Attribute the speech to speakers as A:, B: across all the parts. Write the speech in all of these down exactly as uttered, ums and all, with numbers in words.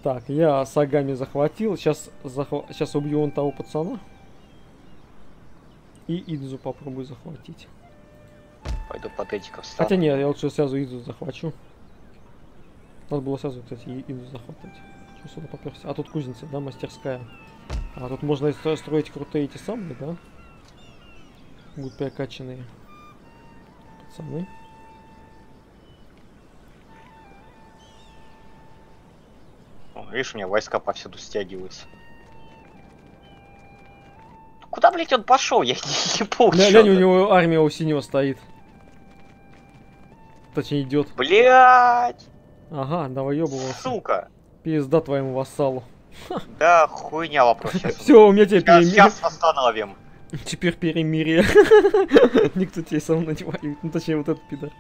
A: Так, я Сагами захватил. Сейчас, захва... Сейчас убью вон того пацана. И Идзу попробую захватить.
B: Пойду под этиков встану.
A: Хотя нет, я лучше сразу Идзу захвачу. Надо было сразу, кстати, и Идзу захватывать. Что сюда поперся? А тут кузница, да, мастерская. А тут можно строить крутые эти самые, да? Будут прокачанные пацаны.
B: О, видишь, у меня войска повсюду стягиваются. Куда, блять, он пошел? Я не, не помню.
A: Глянь, у него армия у синего стоит. Точнее, идет.
B: Блять!
A: Ага, давай ёбывался.
B: Сука!
A: Пизда твоему вассалу.
B: Да, хуйня вопрос.
A: Все, у меня теперь перемирие.
B: Сейчас восстановим.
A: Теперь перемирие. Никто тебе со мной не воюет. Ну, точнее, вот этот пидор.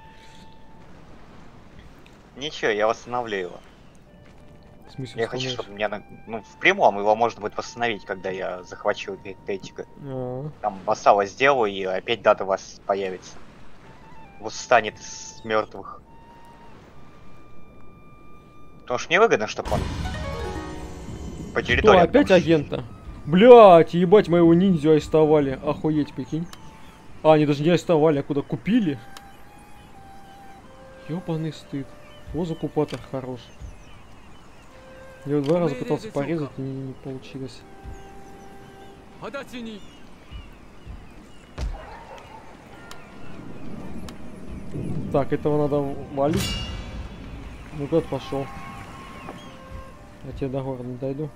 B: Ничего, я восстановлю его.
A: В смысле,
B: Я хочу, чтобы меня, ну, в прямом его можно будет восстановить, когда я захвачу Тетика.
A: А-а-а.
B: Там вассала сделаю, и опять дата у вас появится. Восстанет из мертвых. Потому что мне выгодно, чтобы он по территории.
A: Что, опять агента? Блять, ебать, моего ниндзю арестовали. Охуеть, прикинь. А, они даже не арестовали, а куда купили? Ёбаный стыд. Вот закупатор хорош. Я его два раза пытался порезать, и не, не получилось. Так, этого надо валить. Ну куда ты пошел? Я тебе до города дойду.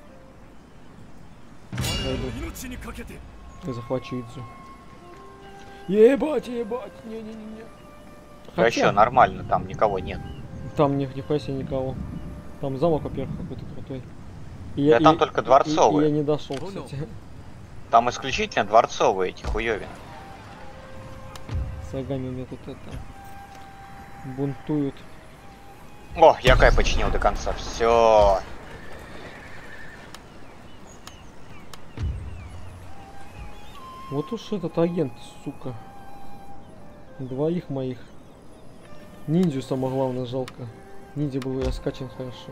A: Дойду. Я захвачу Идзу. Ебать, ебать, не-не-не-не.
B: Да еще нормально, там никого нет.
A: Там ни, нихуя себе никого. Там замок, во-первых, какой-то крутой. И
B: да
A: я,
B: там
A: и,
B: только дворцовые.
A: И, и я не дошел, кстати.
B: Там исключительно дворцовые эти хуёвины.
A: Сагами у меня тут это... бунтуют.
B: О, я Кай починил до конца. Все.
A: Вот уж этот агент, сука. Двоих моих. Ниндзю самое главное жалко. Ниндзя был раскачан хорошо.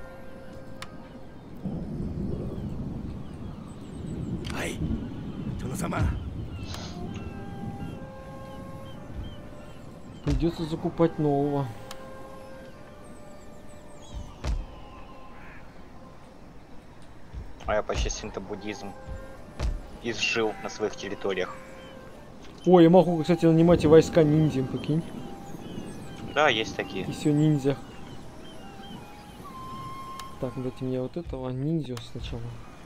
A: Ай, придется закупать нового.
B: А я почти синто-буддизм изжил на своих территориях.
A: Ой, я могу, кстати, нанимать и войска ниндзя, прикинь.
B: Да, есть такие.
A: И все ниндзя. Так, дайте мне вот этого ниндзя сначала.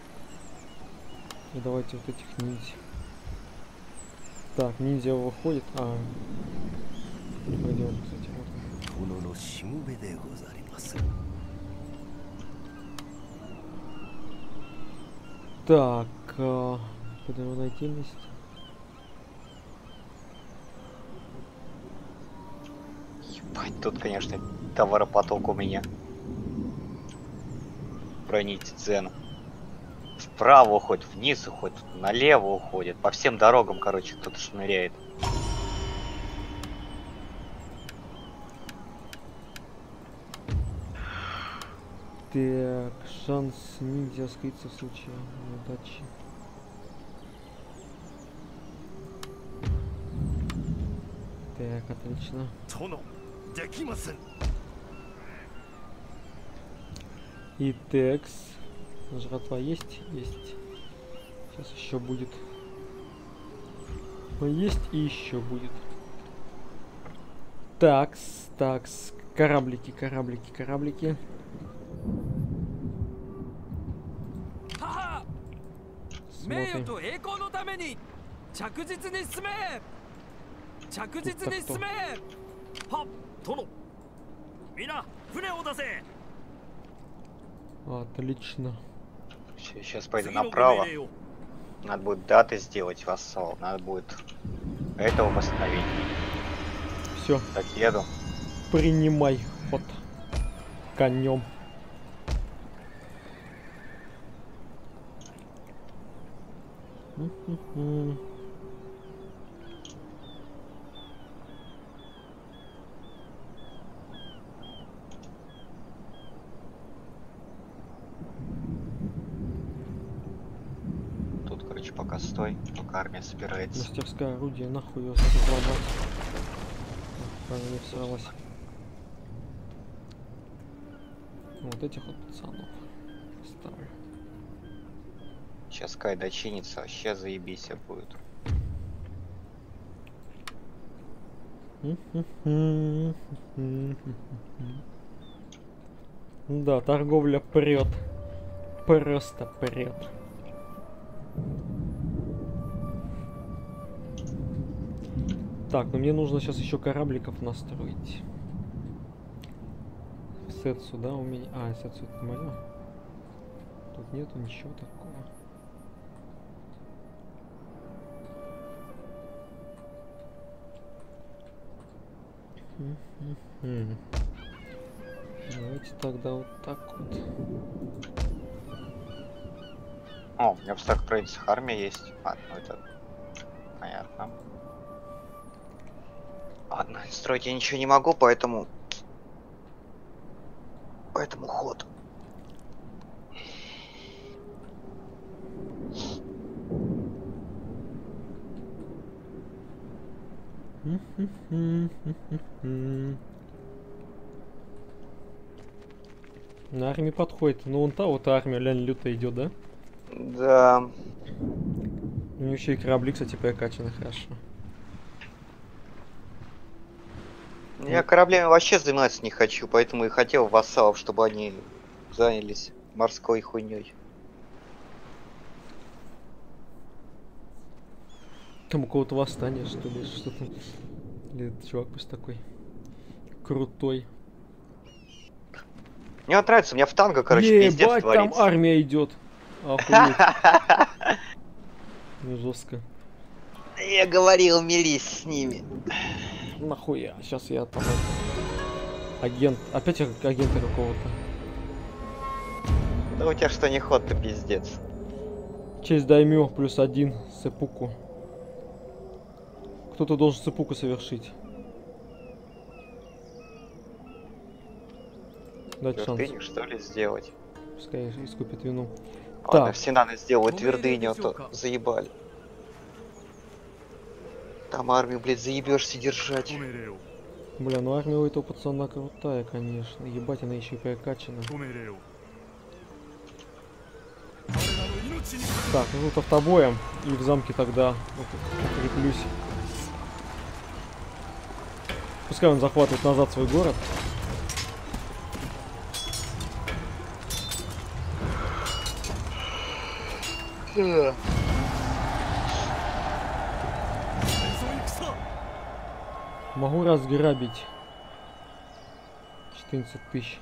A: И давайте вот этих ниндзя. Так, ниндзя выходит. А. Пойдем, кстати, вот. Так, а, куда его найти вместе?
B: Ебать, тут, конечно, товаропоток у меня. Броните цену. Вправо уходит, вниз уходит, налево уходит. По всем дорогам, короче, кто-то шныряет.
A: Так, шанс ниндзя скрыться в случае неудачи. Так, отлично. И текс. Жратва есть? Есть. Сейчас еще будет. Есть и еще будет. Такс, такс. Кораблики, кораблики, кораблики. Смотрим. Отлично.
B: Сейчас пойду направо. Надо будет даты сделать, вассал. Надо будет этого восстановить.
A: Все.
B: Так, еду.
A: Принимай ход конем.
B: короче, пока стой, пока армия собирается.
A: Мастерская орудие, нахуй ее разломать. Она не всралась. Вот этих вот пацанов ставлю.
B: Сейчас Кай дочинится, вообще заебись будет.
A: Да, торговля прет. Просто прет. Так, ну мне нужно сейчас еще корабликов настроить. Сетсу, да, у меня. А, Сетсу это мое. Тут нету ничего такого. Давайте тогда вот так вот.
B: О, у меня в старых провинциях армия есть. А, ну это понятно. Ладно, строить я ничего не могу, поэтому... Поэтому ход.
A: На армии подходит. Ну вон та вот армия, лянь, лютая идет, да?
B: Да.
A: У нее еще и корабли, кстати, прокачаны хорошо.
B: Я кораблями вообще заниматься не хочу, поэтому и хотел вассалов, чтобы они занялись морской хуйней.
A: Там у кого-то восстание, что ли, что-то. Или этот чувак просто такой крутой.
B: Мне вот нравится, у меня в танго, короче, пиздец
A: Ебать, там
B: творится.
A: армия идет. Охуеть. Ну, жестко.
B: Я говорил, мирись с ними.
A: Нахуя? Сейчас я там... Агент. Опять агента какого-то.
B: Да у тебя что не ход-то пиздец.
A: Честь даймё плюс один сэпуку. Кто-то должен сэпуку совершить. Дать шанс.
B: Твердыню, что ли, сделать?
A: Пускай искупит вину.
B: Ладно,
A: Так.
B: все надо сделать твердыню, а то заебали. Там армию, блядь, заебешься держать.
A: Бля, ну армия у этого пацана крутая, конечно. Ебать, она еще и прокачана. Так, ну тут автобоем. И в замке тогда укреплюсь. Пускай он захватывает назад свой город. Могу разграбить. четырнадцать тысяч.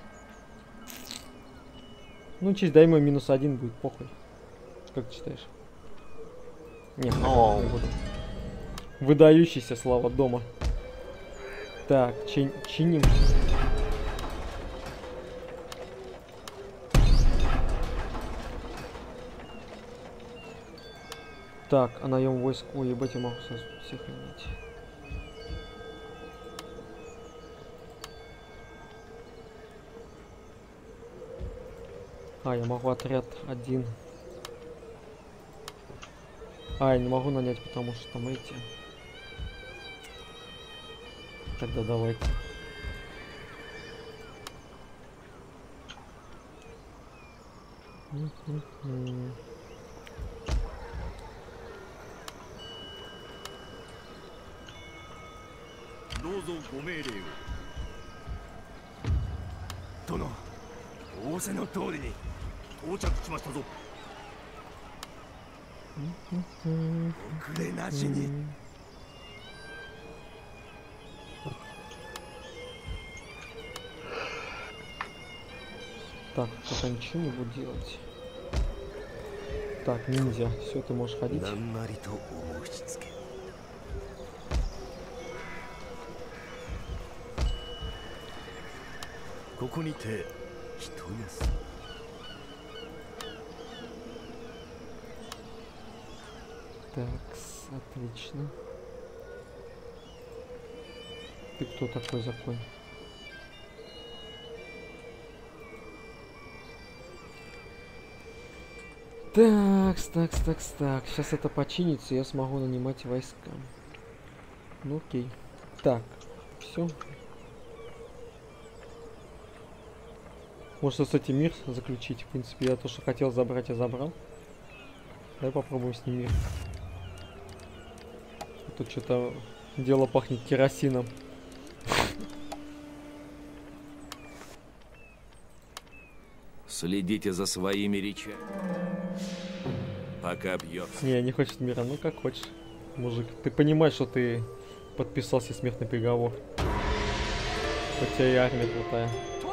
A: Ну, честь даймё минус один будет, похуй. Как ты считаешь? Нет,
B: О.
A: не буду. Выдающийся, слава дома. Так, чин чиним. Так, а наем войск. Ой, ебать, я могу всех нанять. А, я могу отряд один. А, я не могу нанять, потому что там эти. Тогда давайте.
C: Доно, 仰せの通りに到着しましたぞ。遅れなしに。
A: Так, пока ничего не буду делать. Так, ниндзя, все, ты можешь ходить.
C: なんなりとお申し付け。ここにて一休み。
A: Так, отлично. Ты кто такой, закон? Так, так, так, так. Сейчас это починится, я смогу нанимать войска. Ну окей. Так, все. Может, с этим мир заключить? В принципе, я то, что хотел забрать, я забрал. Давай попробуем с ним мир. Тут что-то дело пахнет керосином.
C: Следите за своими речами. Пока бьется.
A: Не, не хочет мира, ну как хочешь. Мужик, ты понимаешь, что ты подписался смертный приговор. Хотя и армия крутая.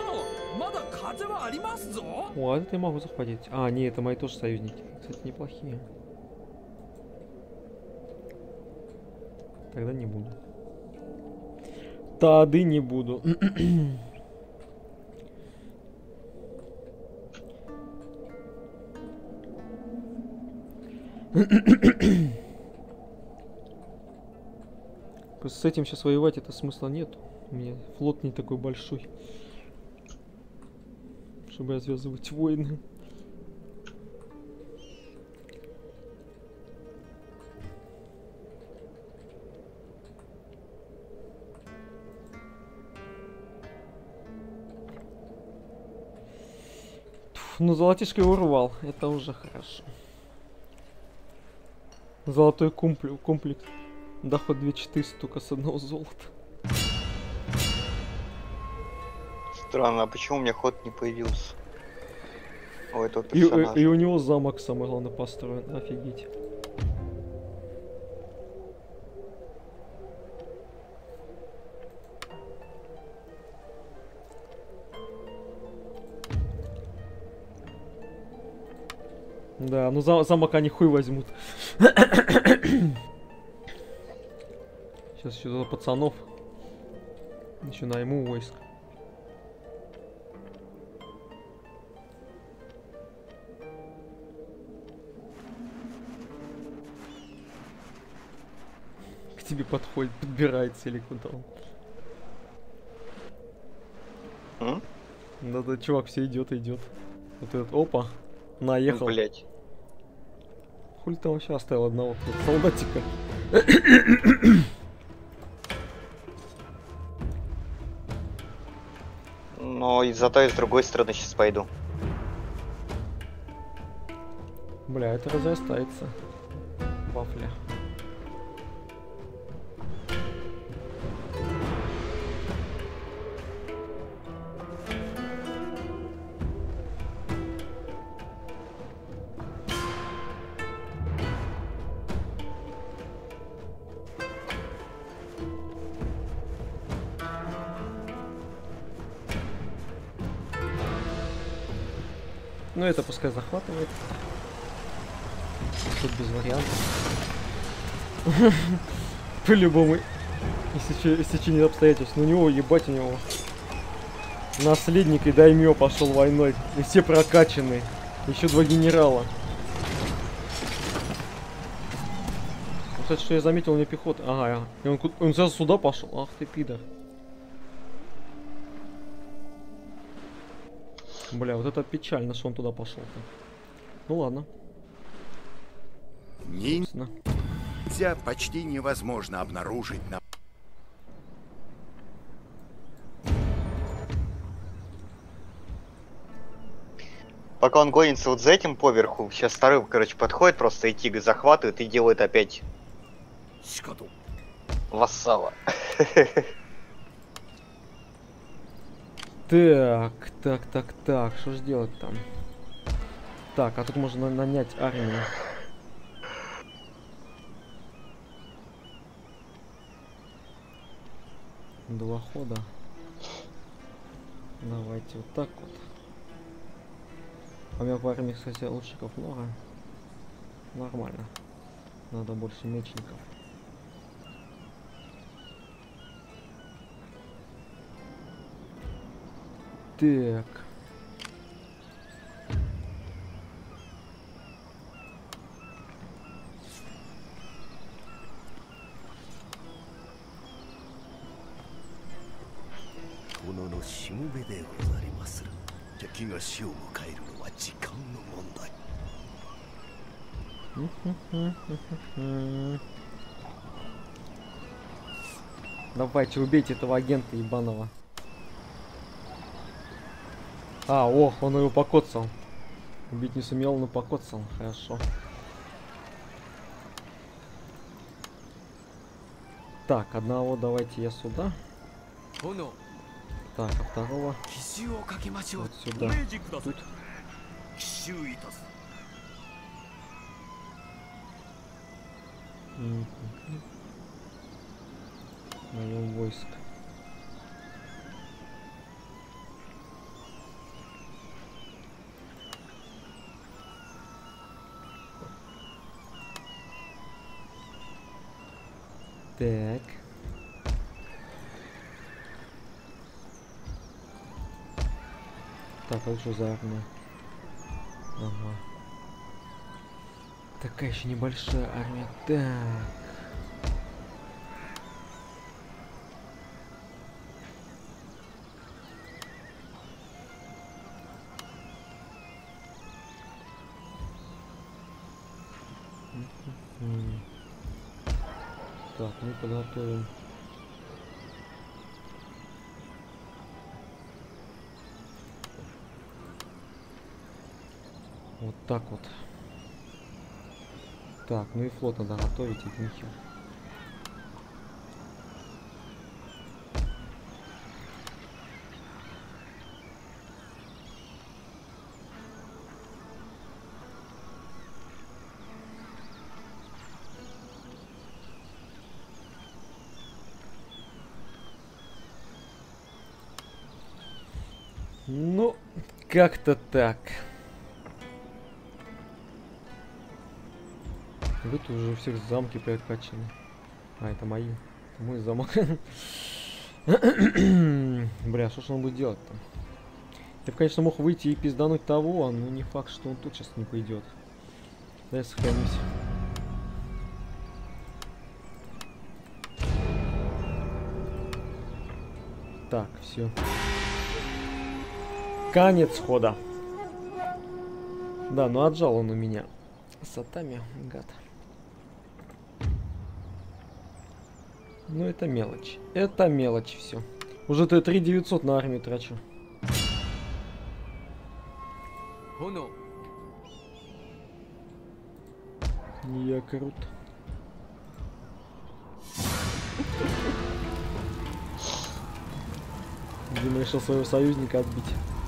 A: О, а это я могу захватить. А, не, это мои тоже союзники. Кстати, неплохие. Тогда не буду. Тады не буду. Просто с этим сейчас воевать это смысла нет. У меня флот не такой большой, чтобы развязывать войны. Ну, золотишко урвал, это уже хорошо. Золотой комплекс, комплекс. Доход две тысячи четыреста только с одного золота.
B: Странно, а почему у меня ход не появился? У этого
A: И,
B: персонажа.
A: и, и у него замок, самое главное, построен. Офигеть. Да, ну зам замок они хуй возьмут. Сейчас еще туда пацанов. Еще найму войск. К тебе подходит, подбирается или куда он.
B: М?
A: Да-да, чувак, все идет, идет. Вот этот, опа, наехал.
B: Блять.
A: Хули ты вообще оставил одного тут солдатика?
B: Но и зато и с другой стороны сейчас пойду.
A: Бля, это разрастается. Вафля. Ну это пускай захватывает. Тут без вариантов. По-любому. Истечение обстоятельств. Ну у него, ебать, у него наследник и даймё пошел войной. И все прокачаны. Еще два генерала. Кстати, что я заметил, у него пехота. Ага, и он, он сразу сюда пошел. Ах ты пидор. Бля, вот это печально, что он туда пошел-то. Ну ладно.
D: Ниндзя почти невозможно обнаружить на...
B: Пока он гонится вот за этим поверху, сейчас второй, короче, подходит, просто и тигр захватывает и делает опять вассала.
A: Так, так, так, так, что ж делать там? Так, а тут можно нанять армию. Два хода. Давайте вот так вот. А у меня в армии, кстати, лучников много. Нормально. Надо больше мечников. Так. Давайте, убейте этого агента ебаного. А, ох, он его покоцал. Убить не сумел, но покоцал. Хорошо. Так, одного давайте я сюда. Так, а второго вот сюда. Тут. Наем войск. Так. Так, а что за армия? Ага. Такая еще небольшая армия. Так. Так, мы подготовим. Вот так вот. Так, ну и флот надо готовить, это нихер. Ну, как-то так. Тут уже у всех замки прокачаны. А, это мои. Это мой замок. Бля, что ж он будет делать-то? Я бы, конечно, мог выйти и пиздануть того, но не факт, что он тут сейчас не пойдет. Да, я сохранюсь. Так, все. Конец хода. Да, ну отжал он у меня. Сатами, гад. Ну это мелочь. Это мелочь все. Уже ты три девятьсот на армию трачу. Я крут. Дима решил своего союзника отбить.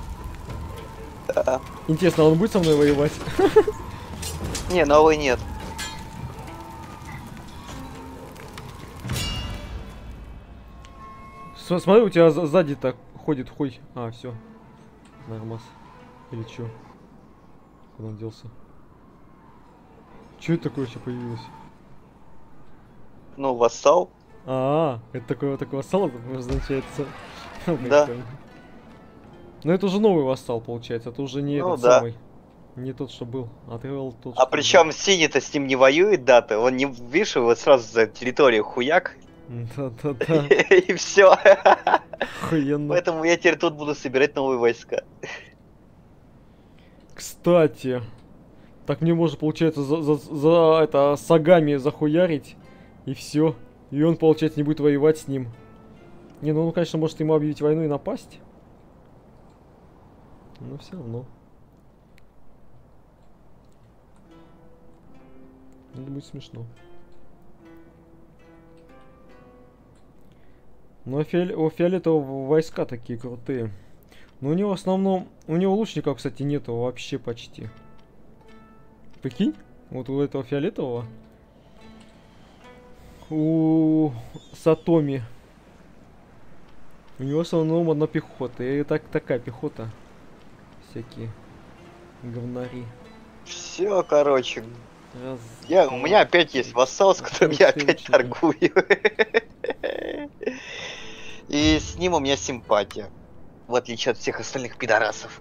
B: Да.
A: Интересно, он будет со мной воевать?
B: Не, новый нет.
A: Смотри, у тебя сзади так ходит хуй. А, все. Нормас. Или чё? Куда он делся? Чё это такое вообще появилось?
B: Ну, вассал.
A: А, это такой вот такой вассал означается.
B: Да.
A: Ну это уже новый вассал получается, это уже не
B: ну,
A: этот
B: да.
A: самый. Не тот, что был. А ты был тот,
B: А
A: что
B: причем
A: был.
B: синий-то с ним не воюет, да-то. Он не, видишь, вот сразу за территорию хуяк.
A: Да-да-да.
B: И все.
A: Охуенно.
B: Поэтому я теперь тут буду собирать новые войска.
A: Кстати, так мне можно, получается, за, за, за это сагами захуярить, и все. И он, получается, не будет воевать с ним. Не, ну он, конечно, может ему объявить войну и напасть. Но все равно. Это будет смешно. Но фиол... у фиолетового войска такие крутые. Но у него в основном... У него лучников, кстати, нету вообще почти. Прикинь? Вот у этого фиолетового. У Сатоми. У него в основном одна пехота. И так такая пехота. Всякие говнари.
B: Все, короче.
A: Раз,
B: Я,
A: два,
B: у меня опять есть вассал, с которым я опять торгую. И с ним у меня симпатия. В отличие от всех остальных пидорасов.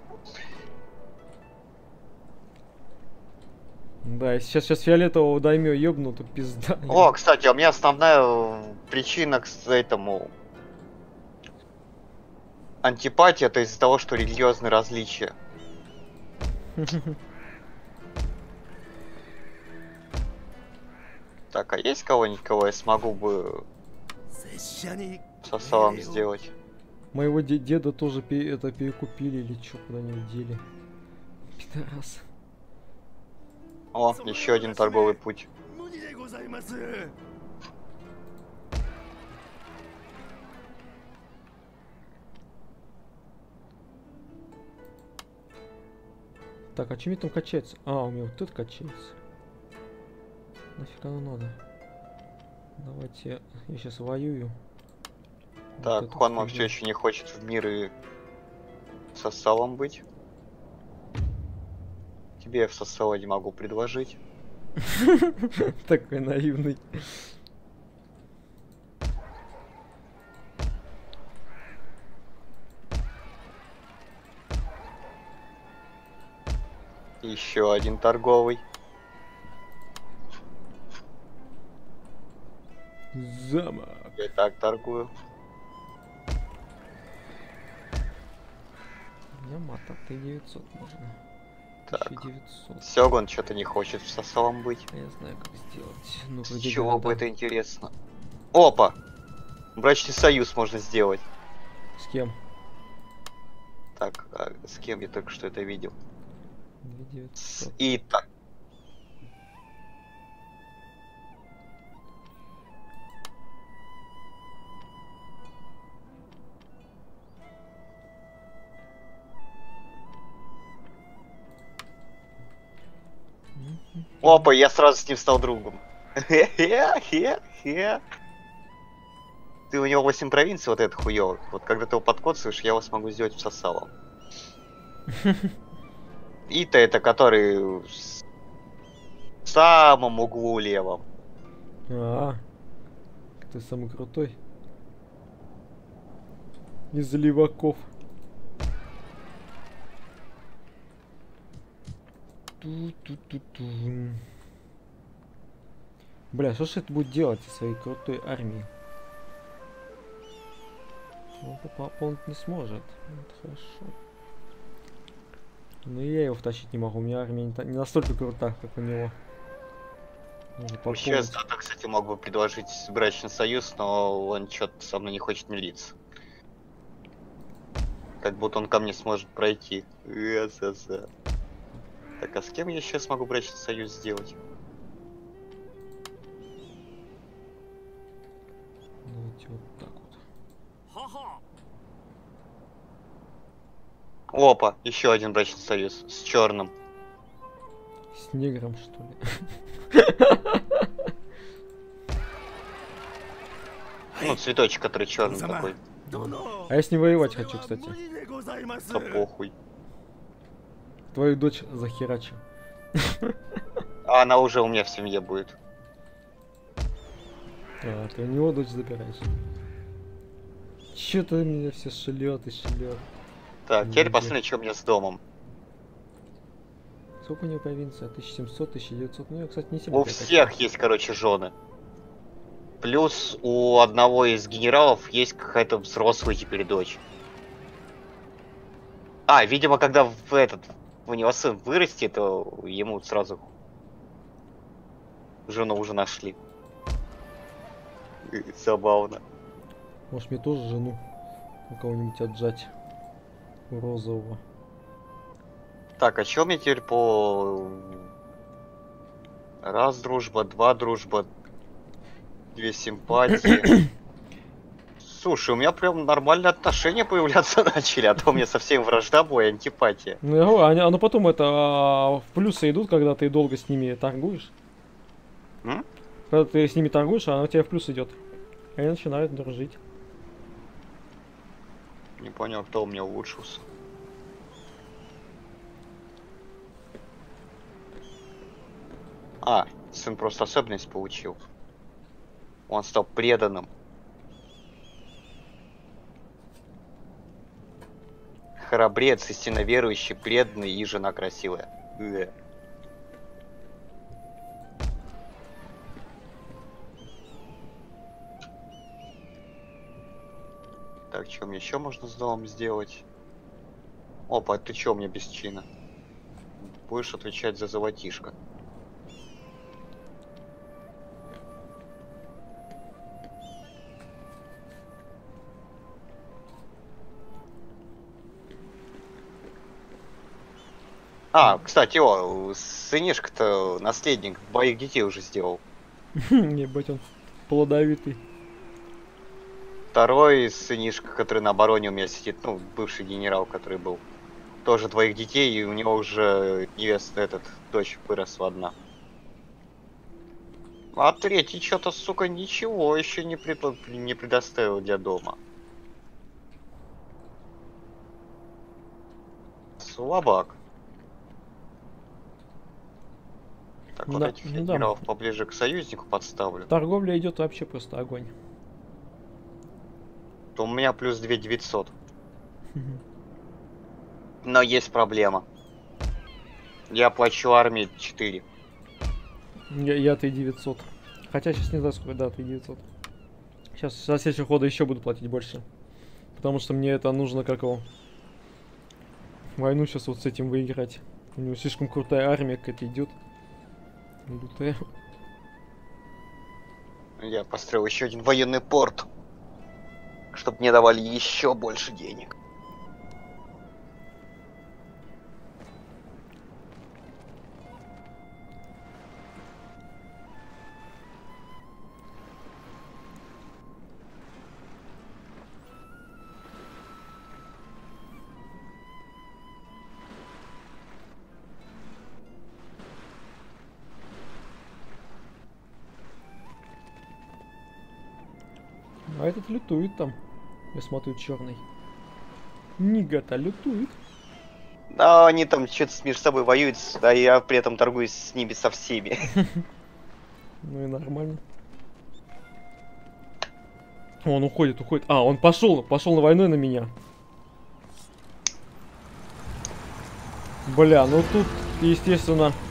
A: Да, если сейчас, сейчас фиолетового даймё ёбну, то пизда.
B: О, кстати, у меня основная причина к этому антипатия, это из-за того, что религиозные различия. Так, а есть кого-нибудь, кого я смогу бы
C: 拙者に
B: сосалом сделать?
A: Моего де- деда тоже пе- это перекупили или что, куда-нибудь дели. Пидорас.
B: О, еще один торговый путь.
C: 無理でございます。
A: Так, а чем мне там качается? А, у меня вот тут качается. Нафиг оно надо? Давайте я сейчас воюю. Вот
B: Так,
A: эту
B: Хонма
A: фигню.
B: все еще не хочет в мир и сосалом быть. Тебе я в сосало не могу предложить.
A: Такой наивный.
B: Еще один торговый.
A: Замок.
B: Я и так торгую.
A: Ямато, ты девятьсот можно.
B: Так.
A: тысяча девятьсот.
B: Сёгун что-то не хочет в сосалом быть.
A: А я знаю, как сделать. Ну,
B: С
A: где
B: чего бы
A: города?
B: это интересно? Опа! Брачный союз можно сделать.
A: С кем?
B: Так, а с кем я только что это видел?
A: две
B: С
A: девятьсот.
B: Ита. Опа, я сразу с ним стал другом. Хе-хе-хе-хе. Ты у него восемь провинций, вот это хуёво. Вот когда ты его подкоцаешь, я его смогу сделать в сосалом. Ита это который в самом углу левом.
A: А, ты самый крутой. Из леваков. Ту-ту-ту-ту. Бля, что ж это будет делать со своей крутой армией? Он пополнить не сможет. Это хорошо. Но и я его втащить не могу. У меня армия не, та- не настолько крута, как у него. Можно пополнить.
B: Сейчас да, кстати, мог бы предложить брачный союз, но он что-то со мной не хочет мириться. Как будто он ко мне сможет пройти. Э-за-за. Так, а с кем я сейчас могу брачный союз сделать?
A: Давайте вот так вот.
C: はは
B: Опа, еще один брачный союз с черным.
A: С негром, что ли?
B: Ну, цветочек, который черный
C: Сама.
B: такой.
C: 殿
A: А я с ним воевать хочу, кстати.
C: 無理でございます
B: Да похуй.
A: Твою дочь захерачу.
B: А она уже у меня в семье будет.
A: А, ты у него дочь забираешь. Чё-то меня все шлет и шлет.
B: Так, теперь
A: Мгм.
B: посмотрим, что у меня с домом.
A: Сколько у него провинция? тысяча семьсот, тысяча девятьсот. Ну, я, кстати, не
B: У
A: сильно.
B: всех есть, короче, жены. Плюс у одного из генералов есть какая-то взрослая теперь дочь. А, видимо, когда в этот у него сын вырастет, то ему сразу жену уже нашли. И забавно.
A: Может, мне тоже жену у кого-нибудь отжать. У розового.
B: Так, а чё мне теперь по... Раз дружба, два дружба, две симпатии. Слушай, у меня прям нормальные отношения появляться начали, а то у меня совсем вражда была и антипатия.
A: Ну, я говорю, они- оно потом это а, в плюсы идут, когда ты долго с ними торгуешь.
B: М?
A: Когда ты с ними торгуешь, оно у тебя в плюс идет. И они начинают дружить.
B: Не понял, кто у меня улучшился. А, сын просто особенность получил. Он стал преданным. Храбрец, истинно верующий, преданный и жена красивая. Э. Так, что мне еще можно с домом сделать? Опа, ты чё мне без чина? Будешь отвечать за золотишко. А, кстати, о, сынишка-то, наследник, двоих детей уже сделал.
A: Ебать, он плодовитый.
B: Второй сынишка, который на обороне у меня сидит, ну, бывший генерал, который был. Тоже двоих детей, и у него уже невеста, этот, дочь выросла одна. А третий что-то, сука, ничего еще не, пред... не предоставил для дома. Слабак. Так, вот
A: Да,
B: этих
A: ну да.
B: генералов поближе к союзнику подставлю.
A: Торговля идет вообще просто огонь.
B: То у меня плюс две тысячи девятьсот. Но есть проблема. Я плачу армии четыре.
A: Я, я ты девятьсот. Хотя сейчас не знаю сколько, да, ты девятьсот. Сейчас со следующего хода еще буду платить больше. Потому что мне это нужно как его. Войну сейчас вот с этим выиграть. У него слишком крутая армия какая-то идет. Лютая.
B: Я построил еще один военный порт. Чтобы мне давали еще больше денег.
A: А этот лютует там. Я смотрю, черный. Нига-то лютует.
B: Да, они там что-то между собой воюют, а я при этом торгуюсь с ними со всеми.
A: Ну и нормально. Он уходит, уходит. А, он пошел, пошел на войну и на меня. Бля, ну тут, естественно,